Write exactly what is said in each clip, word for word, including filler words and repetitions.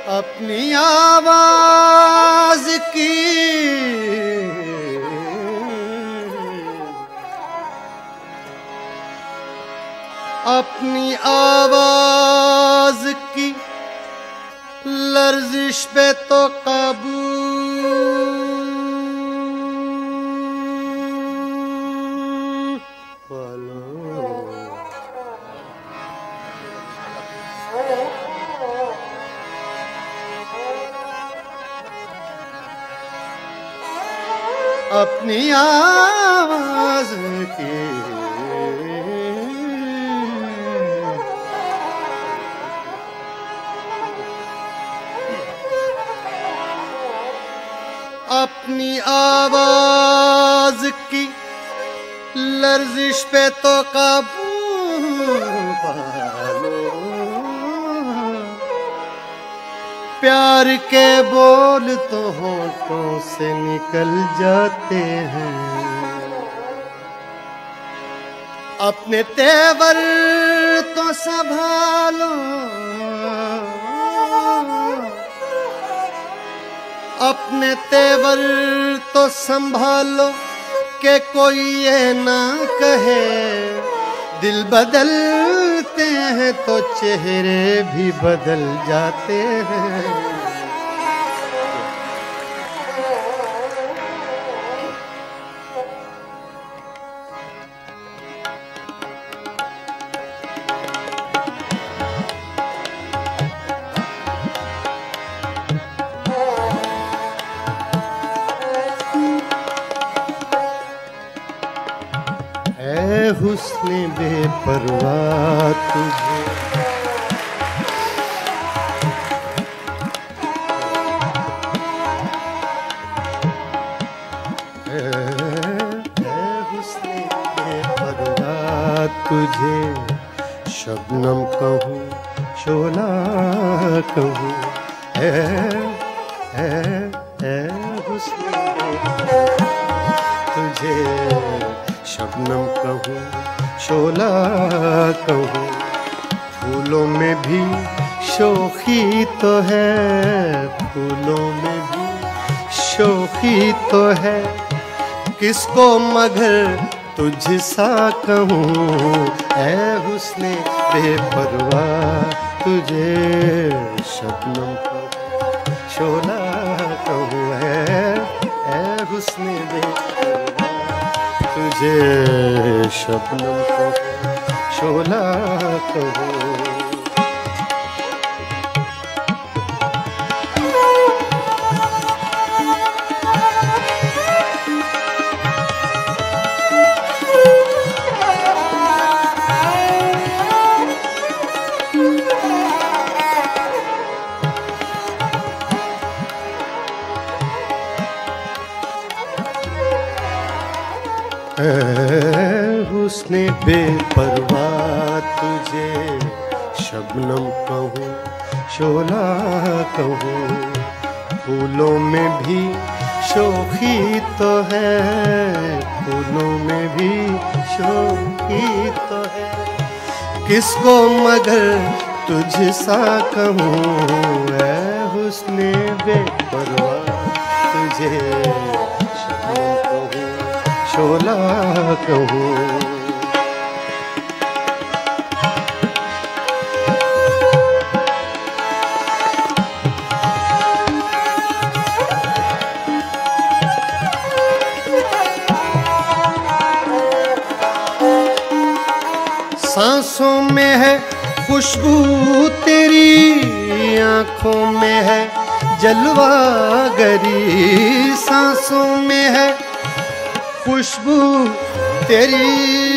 अपनी आवाज की अपनी आवाज की लर्जिश पे तो काबू पालो। अपनी आवाज की अपनी आवाज की लर्जिश पे तो काबू पालो। प्यार के बोल तो होठों से निकल जाते हैं, अपने तेवर तो संभालो। अपने तेवर तो संभालो कि कोई ये ना कहे दिल बदलते हैं तो चेहरे भी बदल जाते हैं। हुस्ने बेपरवाह तुझे है, हुस्ने बेपरवाह तुझे शबनम कहूँ शोला कहूँ है, है, है हुस्ने तुझे शबनम कहूँ शोला कहूँ। फूलों में भी शोखी तो है, फूलों में भी शोखी तो है, किसको मगर तुझसा कहूँ ऐ हुस्ने बेपरवाह तुझे शबनम कहूँ शोला कहूँ है, ऐ हुस्ने बेपरवाह तुझे शबनम कहूँ शोला कहूँ। हुस्ने बेपरवाह तुझे शबनम कहूँ शोला कहूँ। फूलों में भी शोखी तो है, फूलों में भी शोखी तो है, किसको मगर तुझसा कहूँ ऐ हुस्ने बेपरवाह तुझे शबनम कहूँ शोला कहूँ। सांसों में है खुशबू तेरी, आँखों में है जलवागरी। सांसों में है खुशबू तेरी,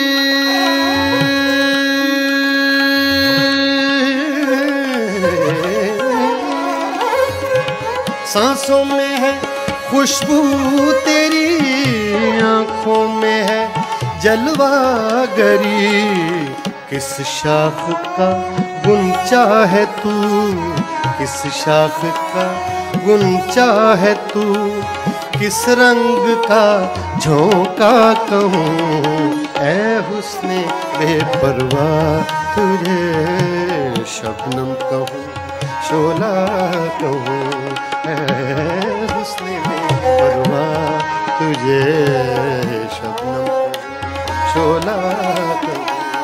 सांसों में है खुशबू तेरी, आँखों में है जलवागरी। किस शाख का गुंचा है तू, किस शाख का गुंचा है तू, किस रंग का झोंका कहूँ ऐ हुस्ने बेपरवाह तुझे शबनम कहूँ शोला कहूँ, ऐ हुस्न बेपरवाह तुझे शबनम कहूँ, शोला कहूँ।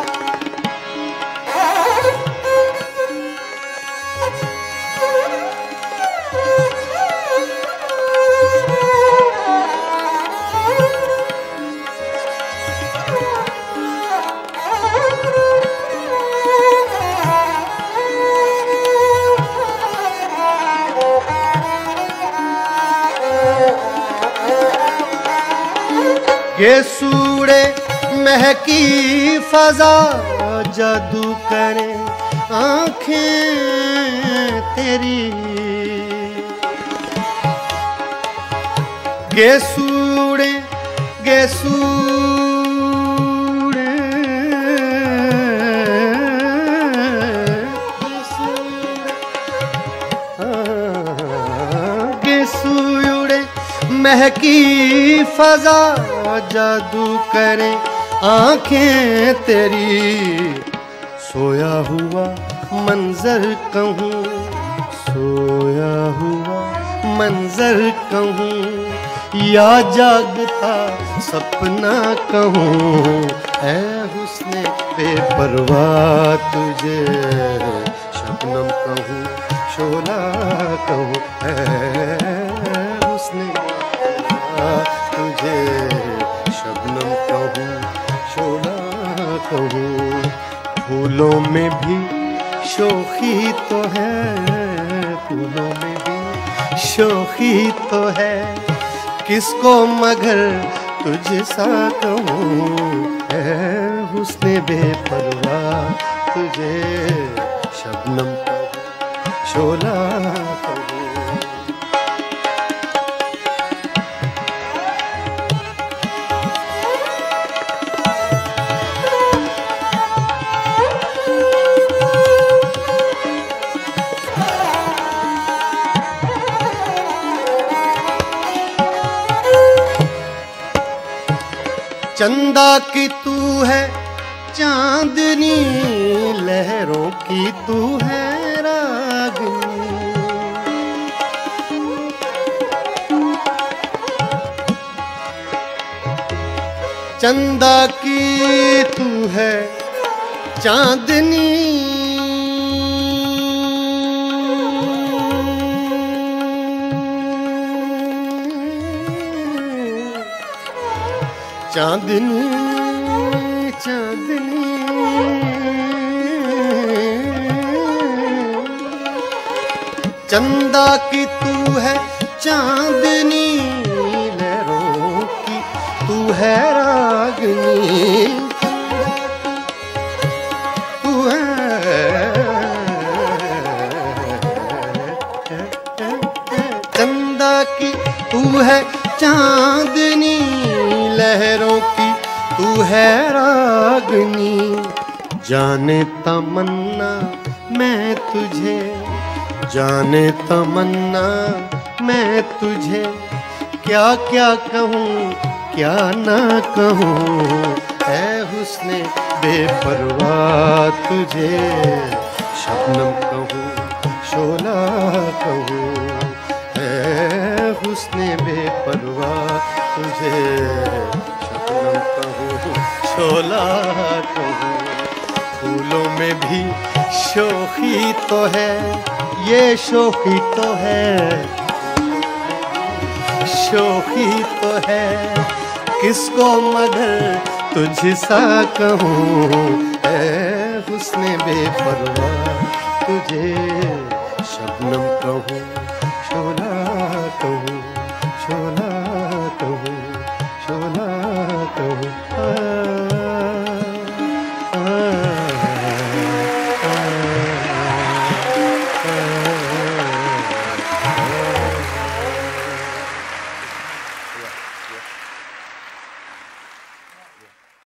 ये सूड़े महकी फजा जादू करे आंखें तेरी, ये सूड़े ये सूड़े ये सूड़े महकी फजा जादू करे आंखें तेरी, सोया हुआ मंजर कहूँ, सोया हुआ मंजर कहूँ या जागता सपना कहूँ, ऐ हुस्न बेपरवाह तुझे शबनम कहूँ, शोला कहूँ, ऐ हुस्न बेपरवाह तुझे शबनम कहूँ, शोला कहूँ। फूलों में भी शोखी तो है, फूलों में भी शोखी तो है, किसको मगर तुझसा कहूँ, ऐ हुस्न बेपरवाह तुझे शबनम कहूँ, शोला कहूँ। चंदा की तू है चांदनी, लहरों की तू है रागनी, चंदा की तू है चांदनी, चांदनी चांदनी चंदा की तू है चांदनी, लहरों की तू है रागनी, तू है चंदा की तू है चांदनी, लहरों की तू है रागनी, जाने तमन्ना मैं तुझे, जाने तमन्ना मैं तुझे, क्या क्या कहूँ क्या ना कहूँ, ऐ हुस्न बेपरवाह तुझे शबनम कहूँ, शोला कहूँ, ऐ हुस्न बेपरवाह तुझे शबनम कहूँ, शोला कहूँ। फूलों में भी शोखी तो है, ये शोखी तो है, शोखी तो है, किसको मगर तुझसा कहूँ, ऐ हुस्न बेपरवाह तुझे शबनम कहूँ, शोला कहूँ।